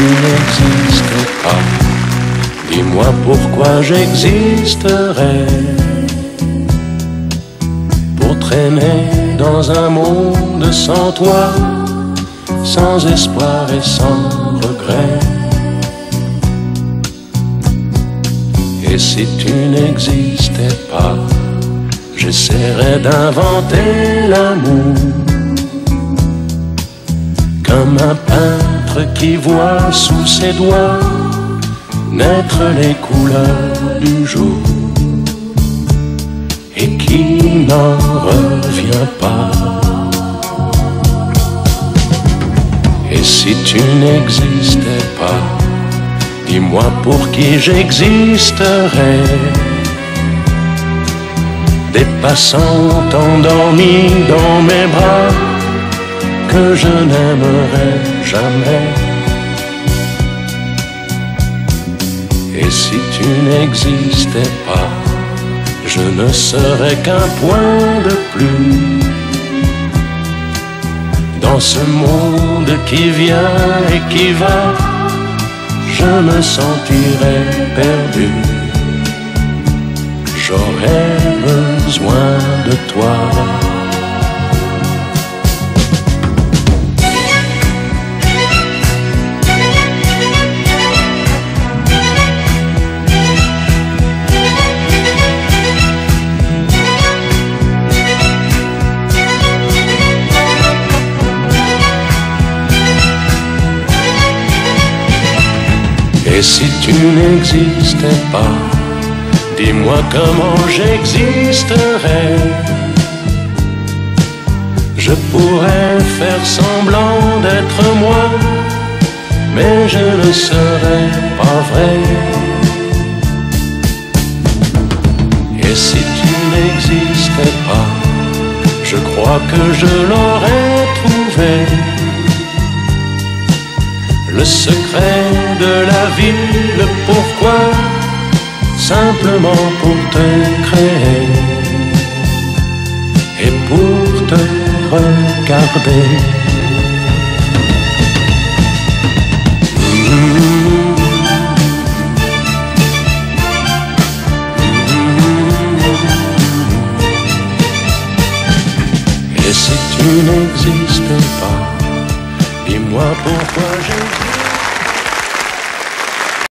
n'existais pas, dis-moi pourquoi j'existerais. Pour traîner dans un monde sans toi, sans espoir et sans regret. Et si tu n'existais pas, j'essaierais d'inventer l'amour, comme un peintre qui voit sous ses doigts naître les couleurs du jour et qui n'en revient pas. Et si tu n'existais pas, dis-moi pour qui j'existerais. Des passants endormis dans mes bras que je n'aimerais jamais. Et si tu n'existais pas, je ne serais qu'un point de plus dans ce monde qui vient et qui va. Je me sentirais perdu. J'aurais besoin de toi. Et si tu n'existais pas, dis-moi comment j'existerais. Je pourrais faire semblant d'être moi, mais je ne serais pas vrai. Et si tu n'existais pas, je crois que je l'aurais trouvé. Le secret de la vie, le pourquoi, simplement pour te créer et pour te regarder. Et si tu n'existais pas, dis-moi pourquoi j'ai